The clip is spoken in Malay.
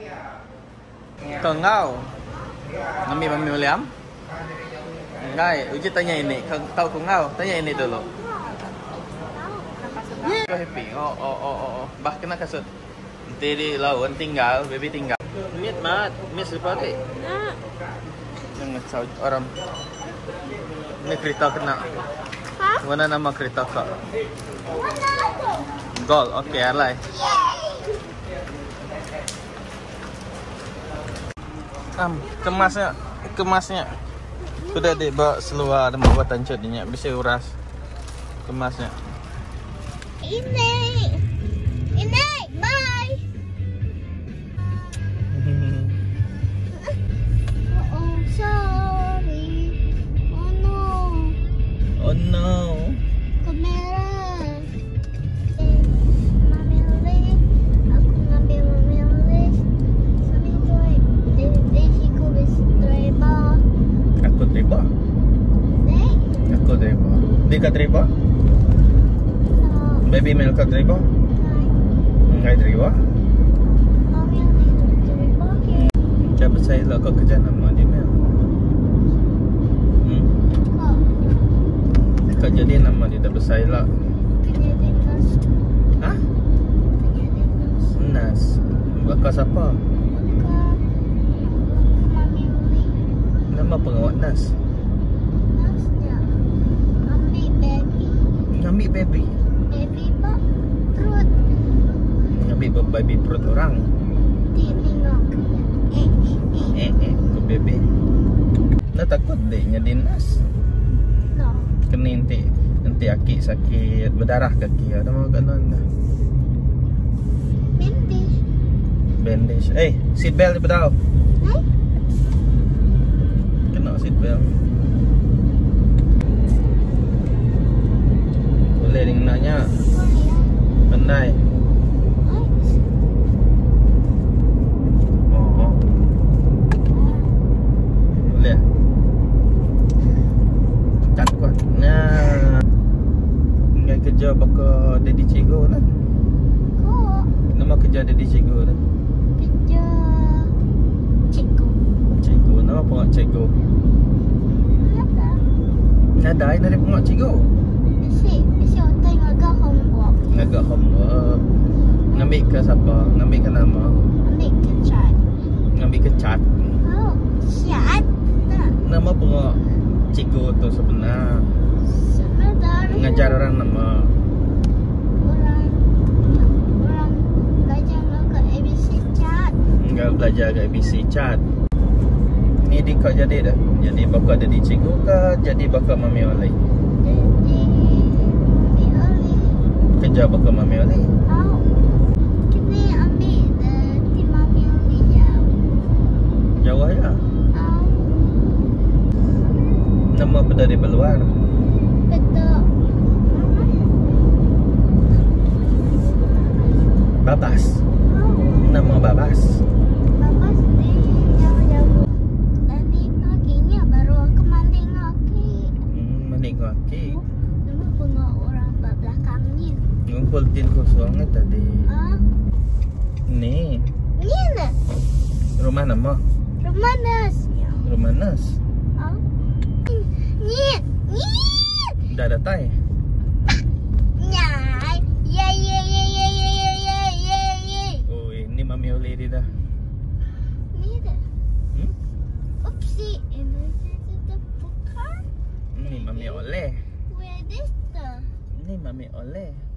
Kau Mami William? Enggak, Uji tanya ini. Tahu kau? Tanya ini dulu. Kau happy? Oh. Bah kena kasut. Nanti di lawan tinggal, baby tinggal. Meet mat, miss seperti. Jangan tahu orang. Ini kereta kena. Mana nama kereta kau? Gold, oke, alay. Kemasnya. Sudah dibawa seluar dan bawa tancutnya, bisa uras. Kemasnya. Ini, bye. Oh, sorry. Oh no. Kamera. Mamili. Aku ngambil mamili. Sabi ko Daisy ko is driver. Aku driver? Aku driver. Dia kat driver? Baby Mel kat driver? Enggak driver? Mamili driver. Siapa saya lah kau kerja nama dia Mel? Kau jadi nama dia tak bersaing lah. Jadi nas. Hah? Jadi nas. Nas. Bakal siapa? Mamili. Nama pengawat Nas. Nasnya. Ambil baby. Ngambil baby. Baby pak perut. Ngambil baby perut orang. Di minum. Ke baby. Nak takut dek jadi Nas. No. Kena nanti aki sakit berdarah kaki. Ada mau kat mana? Bandage. Seat belt dia tahu. Kena seat belt. Boleh dengannya. Pandai. Oh. Boleh. Cat kuat. Nah. Ingat kerja bakal Daddy Cikgu lah. Kok Nama kerja Daddy Cikgu lah. kerja cikgu. Cikgu, nama pengak cikgu. Apa? Ada air dari pengak cikgu. Bisi otak ngagak homework. Ngagak homework. Ngambil ke siapa? Ngambil ke nama? Ambil kecat. Ngambil ke cat. Oh, siat. Nama pengak cikgu tu sebenar. Sebenarnya Ngajar orang nama. orang belajar ngagak ABC cat. Enggak belajar ke ABC cat. Ni dia kau jadi dah. Jadi bakal jadi cikgu ke? Jadi bakal Mami Oli? Jadi Oli. Kerja bakal Mami Oli? Oh, kini ambil di Mami Oli jauh. Jauh ya? Oh, Nama apa dari luar? betul. Babas. Oh. Nama Babas. Bapak sedih jauh-jauh. Tadi paginya baru aku mandi kaki. Mandi kaki. Cuma bunga orang belakangnya. Ngumpul tin kosongnya tadi. Ah, Ni. ini ada Rumah nama? rumah nasnya. Rumah Nas. Ah, nyet. Dah datang. Nyai. Ye. Oh, ini Mami Oli dia dah. Ini ada. Hmm? Oopsie. Ini the car. Ini Mami Oli. Where this the? Ini Mami Oli.